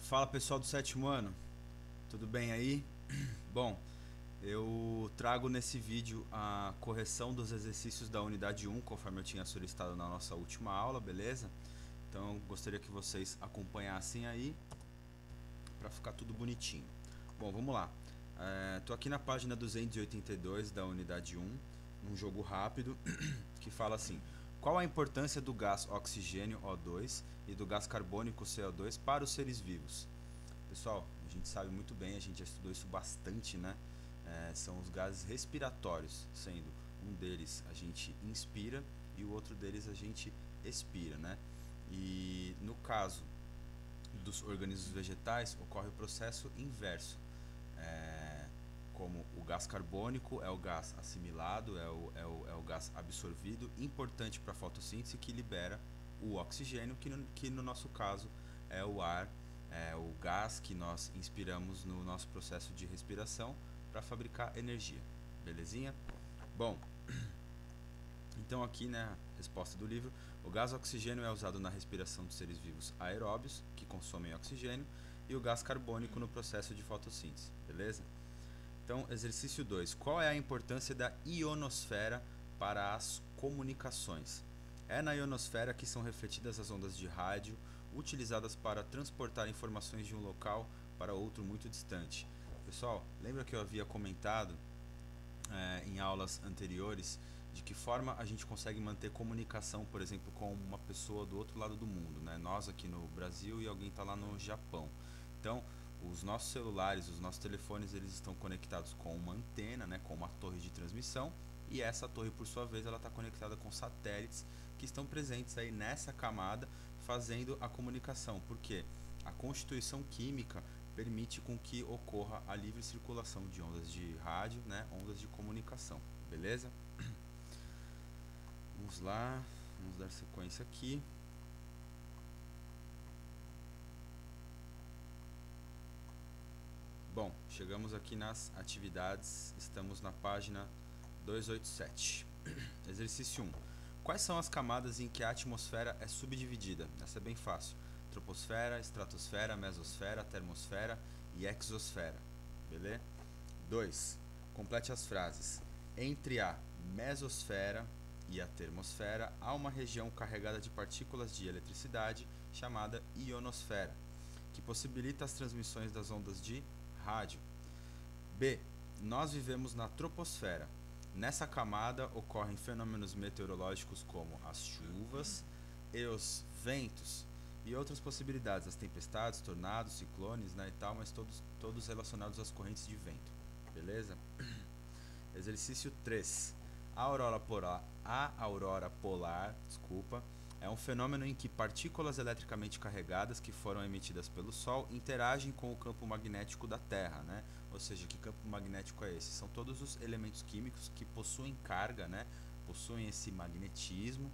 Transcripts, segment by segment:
Fala pessoal do sétimo ano, tudo bem aí? Bom, eu trago nesse vídeo a correção dos exercícios da unidade 1, conforme eu tinha solicitado na nossa última aula, beleza? Então eu gostaria que vocês acompanhassem aí para ficar tudo bonitinho. Bom, vamos lá. Tô aqui na página 282 da unidade 1, um jogo rápido que fala assim: qual a importância do gás oxigênio O2 e do gás carbônico CO2 para os seres vivos? Pessoal, a gente sabe muito bem, a gente já estudou isso bastante, né? São os gases respiratórios, sendo um deles a gente inspira e o outro deles a gente expira, né? E no caso dos organismos vegetais ocorre o processo inverso. É, como o gás carbônico é o gás assimilado, é o gás absorvido, importante para a fotossíntese, que libera o oxigênio, que no nosso caso é o ar, é o gás que nós inspiramos no nosso processo de respiração para fabricar energia. Belezinha? Bom, então aqui, né, resposta do livro: o gás oxigênio é usado na respiração dos seres vivos aeróbios, que consomem oxigênio, e o gás carbônico no processo de fotossíntese, beleza? Então, exercício 2. Qual é a importância da ionosfera para as comunicações? É na ionosfera que são refletidas as ondas de rádio, utilizadas para transportar informações de um local para outro muito distante. Pessoal, lembra que eu havia comentado em aulas anteriores de que forma a gente consegue manter comunicação, por exemplo, com uma pessoa do outro lado do mundo, né? Nós aqui no Brasil e alguém está lá no Japão. Então, os nossos celulares, os nossos telefones, eles estão conectados com uma antena, né? Com uma torre de transmissão, e essa torre, por sua vez, ela está conectada com satélites que estão presentes aí nessa camada, fazendo a comunicação. Por quê? A constituição química permite com que ocorra a livre circulação de ondas de rádio, né, ondas de comunicação, beleza? Vamos lá, vamos dar sequência aqui. Bom, chegamos aqui nas atividades, estamos na página 287. Exercício 1. Quais são as camadas em que a atmosfera é subdividida? Essa é bem fácil. Troposfera, estratosfera, mesosfera, termosfera e exosfera. Beleza? 2. Complete as frases. Entre a mesosfera e a termosfera há uma região carregada de partículas de eletricidade chamada ionosfera, que possibilita as transmissões das ondas de rádio. B. Nós vivemos na troposfera. Nessa camada ocorrem fenômenos meteorológicos como as chuvas e os ventos e outras possibilidades, as tempestades, tornados, ciclones, né, e tal, mas todos relacionados às correntes de vento. Beleza? Exercício 3. A aurora polar, é um fenômeno em que partículas eletricamente carregadas que foram emitidas pelo Sol interagem com o campo magnético da Terra, né? Ou seja, que campo magnético é esse? São todos os elementos químicos que possuem carga, né? Possuem esse magnetismo,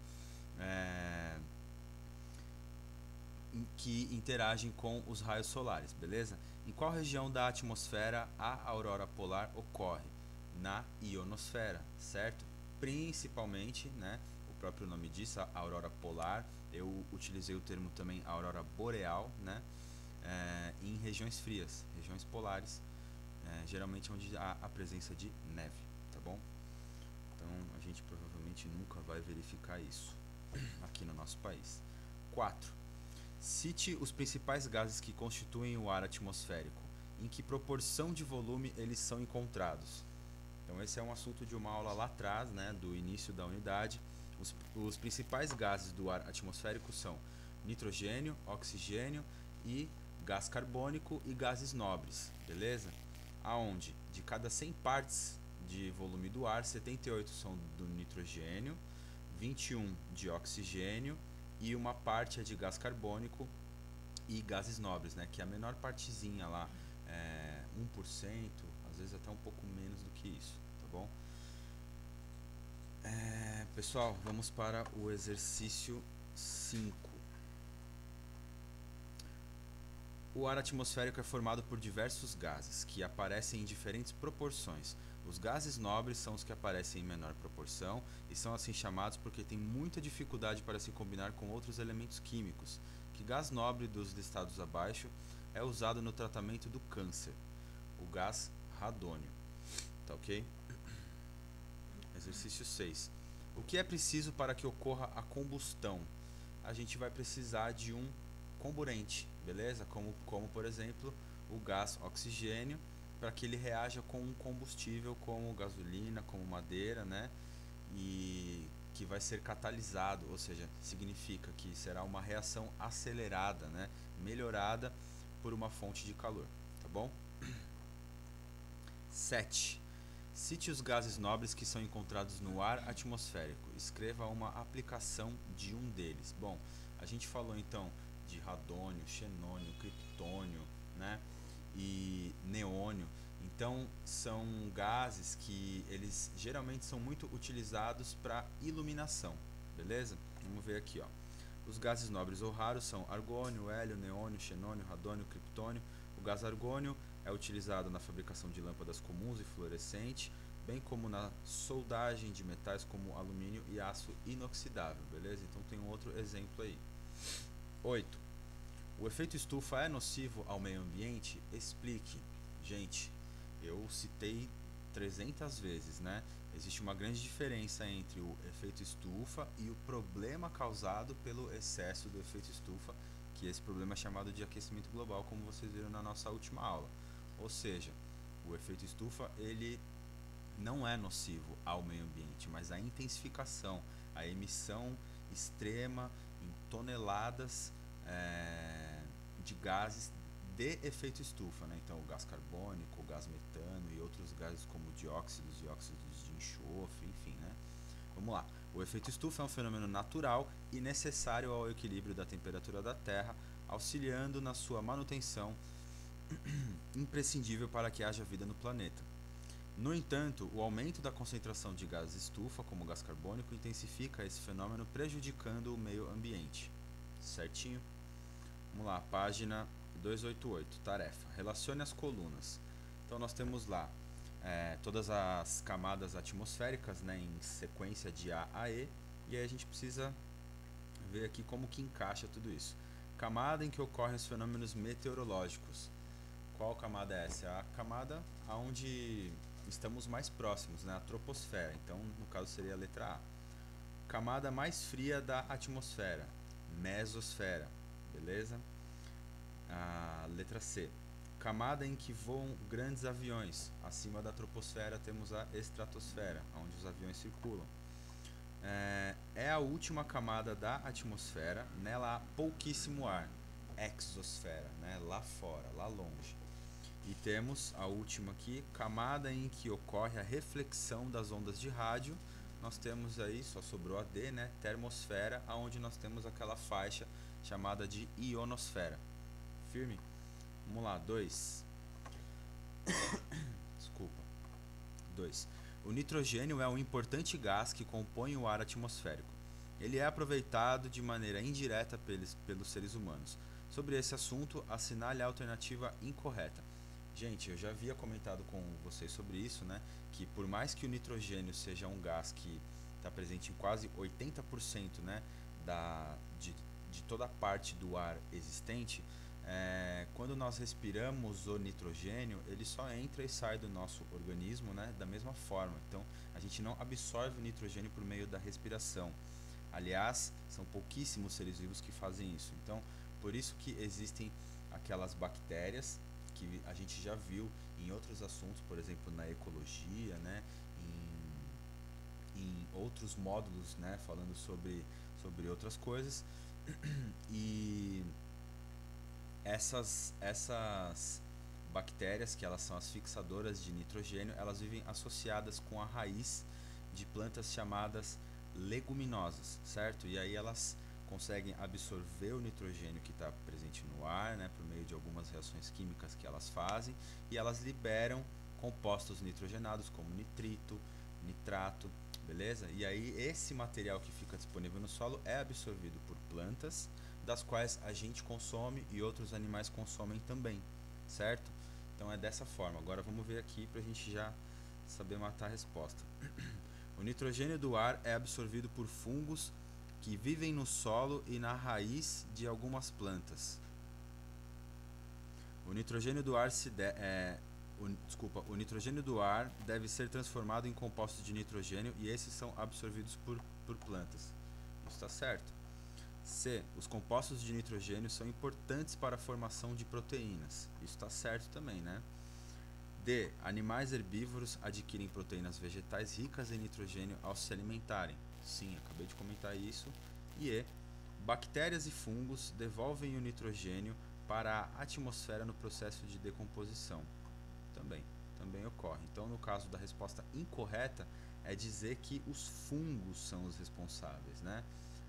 que interagem com os raios solares, beleza? Em qual região da atmosfera a aurora polar ocorre? Na ionosfera, certo? Principalmente, né? O próprio nome diz, a aurora polar. Eu utilizei o termo também aurora boreal, né? Em regiões frias, regiões polares, geralmente onde há a presença de neve, tá bom? Então a gente provavelmente nunca vai verificar isso aqui no nosso país. 4. Cite os principais gases que constituem o ar atmosférico. Em que proporção de volume eles são encontrados? Então esse é um assunto de uma aula lá atrás, né, do início da unidade. Os principais gases do ar atmosférico são nitrogênio, oxigênio e gás carbônico e gases nobres, beleza? Aonde de cada 100 partes de volume do ar, 78 são do nitrogênio, 21 de oxigênio e uma parte é de gás carbônico e gases nobres, né, que é a menor partezinha lá, 1%, às vezes até um pouco menos do que isso, tá bom? Pessoal, vamos para o exercício 5. O ar atmosférico é formado por diversos gases que aparecem em diferentes proporções. Os gases nobres são os que aparecem em menor proporção e são assim chamados porque têm muita dificuldade para se combinar com outros elementos químicos. Que gás nobre dos listados abaixo é usado no tratamento do câncer? O gás radônio. Tá ok? Exercício 6. O que é preciso para que ocorra a combustão? A gente vai precisar de um comburente, beleza? Como por exemplo, o gás oxigênio, para que ele reaja com um combustível como gasolina, como madeira, né? E que vai ser catalisado, ou seja, significa que será uma reação acelerada, né? Melhorada por uma fonte de calor, tá bom? 7. Cite os gases nobres que são encontrados no ar atmosférico. Escreva uma aplicação de um deles. Bom, a gente falou então de radônio, xenônio, criptônio, né? E neônio. Então são gases que eles geralmente são muito utilizados para iluminação, beleza? Vamos ver aqui, ó. Os gases nobres ou raros são argônio, hélio, neônio, xenônio, radônio, criptônio. O gás argônio é utilizado na fabricação de lâmpadas comuns e fluorescentes, bem como na soldagem de metais como alumínio e aço inoxidável, beleza? Então tem um outro exemplo aí. 8. O efeito estufa é nocivo ao meio ambiente? Explique. Gente, eu citei 300 vezes, né? Existe uma grande diferença entre o efeito estufa e o problema causado pelo excesso do efeito estufa, que esse problema é chamado de aquecimento global, como vocês viram na nossa última aula. Ou seja, o efeito estufa ele não é nocivo ao meio ambiente, mas a intensificação, a emissão extrema em toneladas de gases de efeito estufa, né? Então o gás carbônico, o gás metano e outros gases como dióxidos de enxofre, enfim, né? Vamos lá. O efeito estufa é um fenômeno natural e necessário ao equilíbrio da temperatura da Terra, auxiliando na sua manutenção, imprescindível para que haja vida no planeta. No entanto, o aumento da concentração de gases estufa, como o gás carbônico, intensifica esse fenômeno, prejudicando o meio ambiente. Certinho? Vamos lá, página 288, tarefa. Relacione as colunas. Então nós temos lá todas as camadas atmosféricas, né, em sequência de A a E, e aí a gente precisa ver aqui como que encaixa tudo isso. Camada em que ocorrem os fenômenos meteorológicos. Qual camada é essa? É a camada onde estamos mais próximos, né, a troposfera. Então, no caso seria a letra A. Camada mais fria da atmosfera, mesosfera, beleza? A letra C. Camada em que voam grandes aviões. Acima da troposfera temos a estratosfera, onde os aviões circulam. É a última camada da atmosfera, nela há pouquíssimo ar, exosfera, né? Lá fora, lá longe. E temos a última aqui, camada em que ocorre a reflexão das ondas de rádio. Nós temos aí, só sobrou a D, né? Termosfera, onde nós temos aquela faixa chamada de ionosfera. Firme? Vamos lá, 2. Desculpa. 2. O nitrogênio é um importante gás que compõe o ar atmosférico. Ele é aproveitado de maneira indireta pelos seres humanos. Sobre esse assunto, assinale a alternativa incorreta. Gente, eu já havia comentado com vocês sobre isso, né? Que por mais que o nitrogênio seja um gás que está presente em quase 80%, né, de toda a parte do ar existente, quando nós respiramos o nitrogênio, ele só entra e sai do nosso organismo, né, da mesma forma. Então, a gente não absorve o nitrogênio por meio da respiração. Aliás, são pouquíssimos seres vivos que fazem isso. Então, por isso que existem aquelas bactérias que a gente já viu em outros assuntos, por exemplo, na ecologia, né, em outros módulos, né, falando sobre outras coisas. E essas bactérias, que elas são as fixadoras de nitrogênio, elas vivem associadas com a raiz de plantas chamadas leguminosas, certo? E aí elas conseguem absorver o nitrogênio que está presente no ar, né, por meio de algumas reações químicas que elas fazem, e elas liberam compostos nitrogenados como nitrito, nitrato, beleza? E aí esse material que fica disponível no solo é absorvido por plantas, das quais a gente consome e outros animais consomem também, certo? Então é dessa forma. Agora vamos ver aqui para a gente já saber matar a resposta. O nitrogênio do ar é absorvido por fungos que vivem no solo e na raiz de algumas plantas. O nitrogênio do ar o nitrogênio do ar deve ser transformado em compostos de nitrogênio e esses são absorvidos por plantas. Isso está certo. C. Os compostos de nitrogênio são importantes para a formação de proteínas. Isso está certo também, né? D. Animais herbívoros adquirem proteínas vegetais ricas em nitrogênio ao se alimentarem. Sim, acabei de comentar isso. E E. Bactérias e fungos devolvem o nitrogênio para a atmosfera no processo de decomposição. Também ocorre. Então, no caso da resposta incorreta, é dizer que os fungos são os responsáveis, né?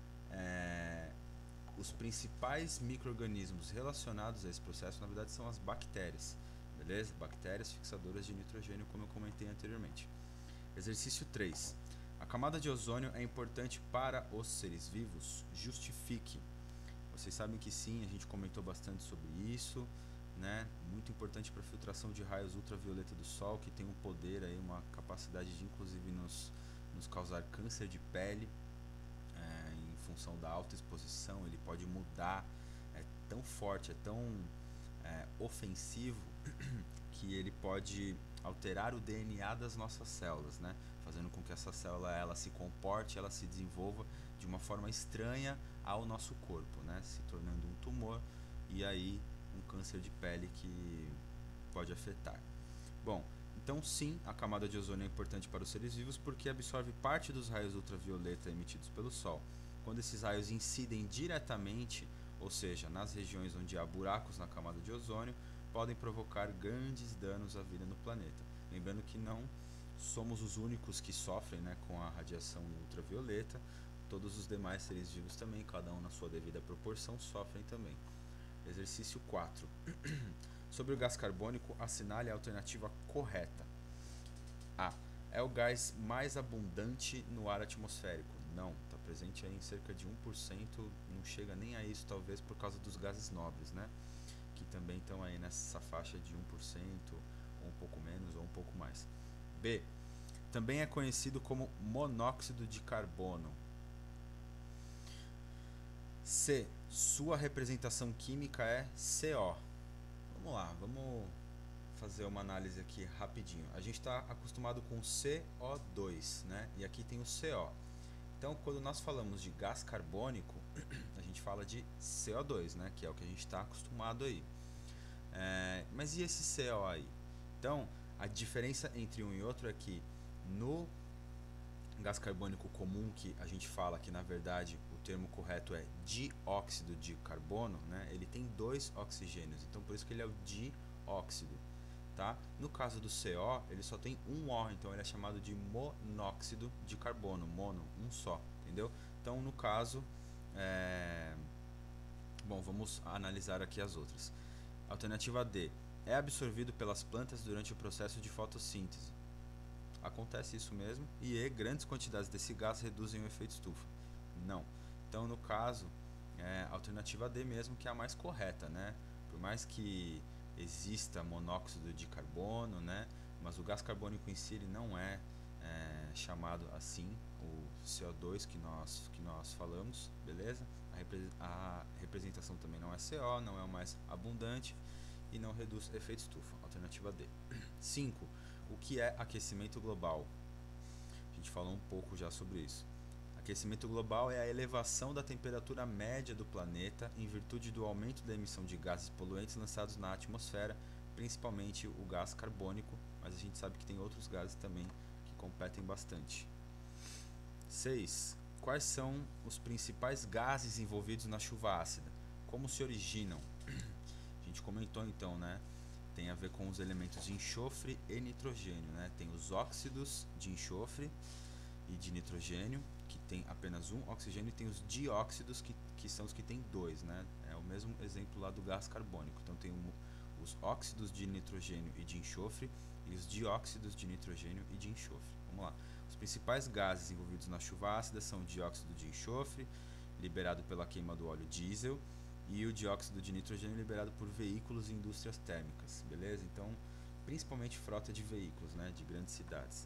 Os principais micro-organismos relacionados a esse processo, na verdade, são as bactérias, beleza? Bactérias fixadoras de nitrogênio, como eu comentei anteriormente. Exercício 3. A camada de ozônio é importante para os seres vivos? Justifique. Vocês sabem que sim, a gente comentou bastante sobre isso, né? Muito importante para a filtração de raios ultravioleta do Sol, que tem um poder, aí, uma capacidade de inclusive nos causar câncer de pele, em função da alta exposição. Ele pode mudar, é tão forte, é tão ofensivo, que ele pode alterar o DNA das nossas células, né? Fazendo com que essa célula ela se comporte, ela se desenvolva de uma forma estranha ao nosso corpo, né? Se tornando um tumor e aí um câncer de pele que pode afetar. Bom, então sim, a camada de ozônio é importante para os seres vivos porque absorve parte dos raios ultravioleta emitidos pelo Sol. Quando esses raios incidem diretamente, ou seja, nas regiões onde há buracos na camada de ozônio, podem provocar grandes danos à vida no planeta. Lembrando que não somos os únicos que sofrem, né, com a radiação ultravioleta. Todos os demais seres vivos também, cada um na sua devida proporção, sofrem também. Exercício 4. Sobre o gás carbônico, assinale a alternativa correta. A. É o gás mais abundante no ar atmosférico. Não, está presente aí em cerca de 1%, não chega nem a isso, talvez por causa dos gases nobres, né? Que também estão aí nessa faixa de 1%, ou um pouco menos, ou um pouco mais. B. Também é conhecido como monóxido de carbono. C. Sua representação química é CO. Vamos lá, vamos fazer uma análise aqui rapidinho. A gente está acostumado com CO2, né? E aqui tem o CO. Então, quando nós falamos de gás carbônico, a gente fala de CO2, né? Que é o que a gente está acostumado aí. Mas e esse CO aí? Então, a diferença entre um e outro é que no gás carbônico comum, que a gente fala que na verdade o termo correto é dióxido de carbono, né? Ele tem 2 oxigênios, então por isso que ele é o dióxido, tá? No caso do CO, ele só tem um O, então ele é chamado de monóxido de carbono, mono, um só, entendeu? Então no caso, bom, vamos analisar aqui as outras. Alternativa D. É absorvido pelas plantas durante o processo de fotossíntese. Acontece isso mesmo. E E. Grandes quantidades desse gás reduzem o efeito estufa. Não. Então, no caso, a alternativa D mesmo, que é a mais correta, né? Por mais que exista monóxido de carbono, né? Mas o gás carbônico em si ele não é chamado assim, o CO2 que nós falamos, beleza? A representação também não é CO, não é o mais abundante e não reduz efeito estufa. Alternativa D. 5. O que é aquecimento global? A gente falou um pouco já sobre isso. Aquecimento global é a elevação da temperatura média do planeta em virtude do aumento da emissão de gases poluentes lançados na atmosfera, principalmente o gás carbônico, mas a gente sabe que tem outros gases também que competem bastante. 6. Quais são os principais gases envolvidos na chuva ácida? Como se originam? A gente comentou então, né? Tem a ver com os elementos de enxofre e nitrogênio, né? Tem os óxidos de enxofre e de nitrogênio, que tem apenas um oxigênio, e tem os dióxidos, que são os que tem 2, né? É o mesmo exemplo lá do gás carbônico. Então tem os óxidos de nitrogênio e de enxofre e os dióxidos de nitrogênio e de enxofre. Vamos lá. Os principais gases envolvidos na chuva ácida são o dióxido de enxofre, liberado pela queima do óleo diesel, e o dióxido de nitrogênio liberado por veículos e indústrias térmicas, beleza? Então, principalmente frota de veículos, né, de grandes cidades.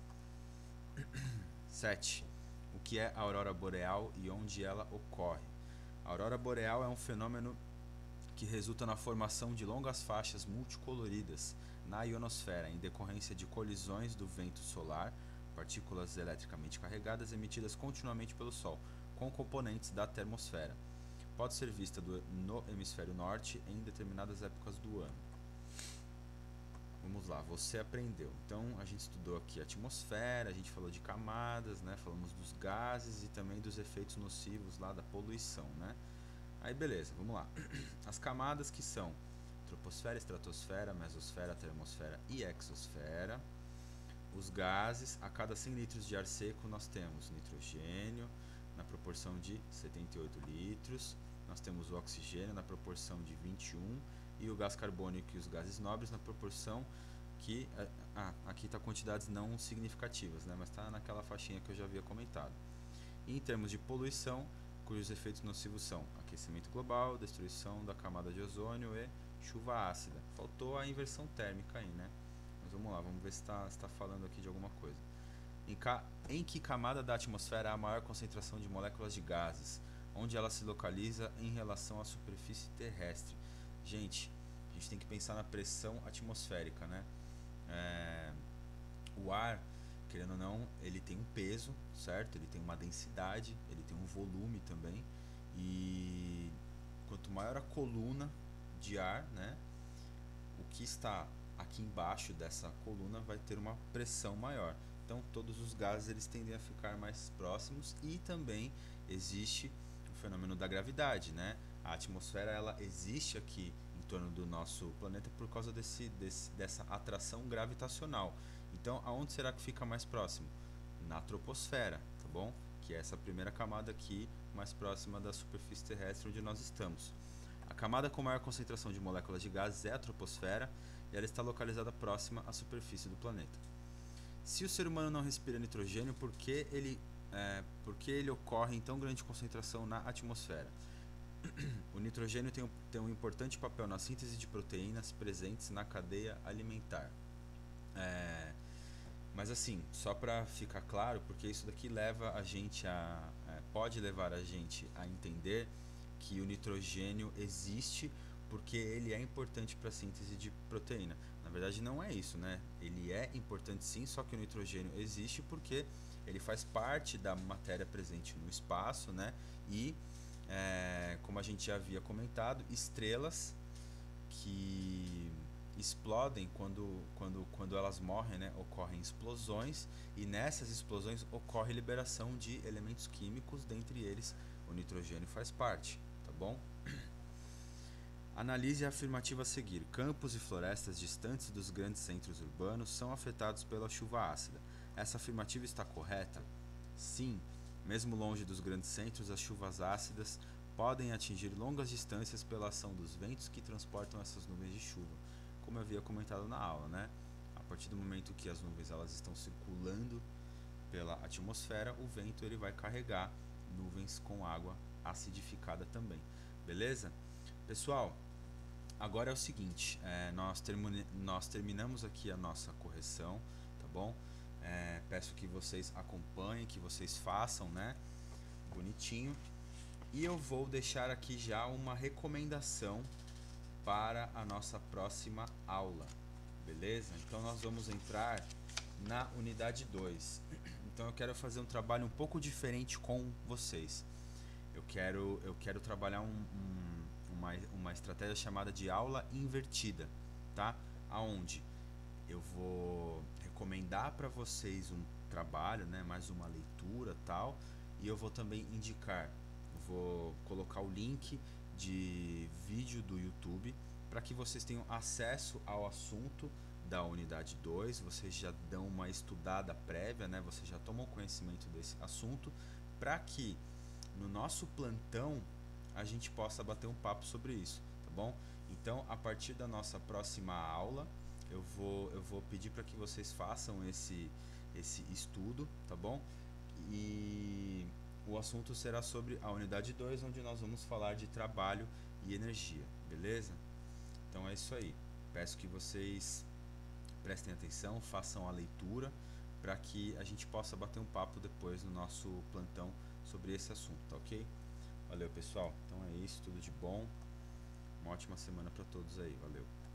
7. O que é a aurora boreal e onde ela ocorre? A aurora boreal é um fenômeno que resulta na formação de longas faixas multicoloridas na ionosfera em decorrência de colisões do vento solar, partículas eletricamente carregadas emitidas continuamente pelo Sol, com componentes da termosfera. Pode ser vista no hemisfério norte em determinadas épocas do ano. Vamos lá, você aprendeu. Então a gente estudou aqui a atmosfera, a gente falou de camadas, né? Falamos dos gases e também dos efeitos nocivos lá da poluição, né? Aí beleza, vamos lá. As camadas que são troposfera, estratosfera, mesosfera, termosfera e exosfera. Os gases, a cada 100 litros de ar seco nós temos nitrogênio na proporção de 78 litros, nós temos o oxigênio na proporção de 21 e o gás carbônico e os gases nobres na proporção que... aqui está quantidades não significativas, né, mas está naquela faixinha que eu já havia comentado. E em termos de poluição, cujos efeitos nocivos são aquecimento global, destruição da camada de ozônio e chuva ácida. Faltou a inversão térmica aí, né? Mas vamos lá, vamos ver se está falando aqui de alguma coisa. Em que camada da atmosfera há a maior concentração de moléculas de gases? Onde ela se localiza em relação à superfície terrestre? Gente, a gente tem que pensar na pressão atmosférica, né? O ar, querendo ou não, ele tem um peso, certo? Ele tem uma densidade, ele tem um volume também. E quanto maior a coluna de ar, né? O que está aqui embaixo dessa coluna vai ter uma pressão maior. Então todos os gases eles tendem a ficar mais próximos e também existe o fenômeno da gravidade, né? A atmosfera ela existe aqui em torno do nosso planeta por causa dessa atração gravitacional. Então aonde será que fica mais próximo? Na troposfera, tá bom? Que é essa primeira camada aqui mais próxima da superfície terrestre onde nós estamos. A camada com maior concentração de moléculas de gases é a troposfera e ela está localizada próxima à superfície do planeta. Se o ser humano não respira nitrogênio, por que ele ocorre em tão grande concentração na atmosfera? O nitrogênio tem um importante papel na síntese de proteínas presentes na cadeia alimentar. Mas assim, só para ficar claro, porque isso daqui leva a gente pode levar a gente a entender que o nitrogênio existe porque ele é importante para a síntese de proteína. Na verdade não é isso, né? Ele é importante sim, só que o nitrogênio existe porque ele faz parte da matéria presente no espaço, né? E como a gente já havia comentado, estrelas que explodem quando elas morrem, né? Ocorrem explosões e nessas explosões ocorre liberação de elementos químicos, dentre eles o nitrogênio faz parte, tá bom? Analise a afirmativa a seguir. Campos e florestas distantes dos grandes centros urbanos são afetados pela chuva ácida. Essa afirmativa está correta? Sim. Mesmo longe dos grandes centros, as chuvas ácidas podem atingir longas distâncias pela ação dos ventos que transportam essas nuvens de chuva. Como eu havia comentado na aula, né? A partir do momento que as nuvens elas estão circulando pela atmosfera, o vento ele vai carregar nuvens com água acidificada também. Beleza? Pessoal, agora é o seguinte, nós terminamos aqui a nossa correção, tá bom? Peço que vocês acompanhem, que vocês façam, né? Bonitinho. E eu vou deixar aqui já uma recomendação para a nossa próxima aula, beleza? Então nós vamos entrar na unidade 2. Então eu quero fazer um trabalho um pouco diferente com vocês. Eu quero trabalhar uma estratégia chamada de aula invertida, tá? Aonde eu vou recomendar para vocês um trabalho, né, mais uma leitura tal, e eu vou também indicar, vou colocar o link de vídeo do YouTube para que vocês tenham acesso ao assunto da unidade 2, vocês já dão uma estudada prévia, né, vocês já tomam conhecimento desse assunto, para que no nosso plantão a gente possa bater um papo sobre isso, tá bom? Então, a partir da nossa próxima aula, eu vou pedir para que vocês façam esse estudo, tá bom? E o assunto será sobre a unidade 2, onde nós vamos falar de trabalho e energia, beleza? Então é isso aí. Peço que vocês prestem atenção, façam a leitura, para que a gente possa bater um papo depois no nosso plantão sobre esse assunto, tá ok? Valeu, pessoal. Então é isso, tudo de bom. Uma ótima semana para todos aí. Valeu.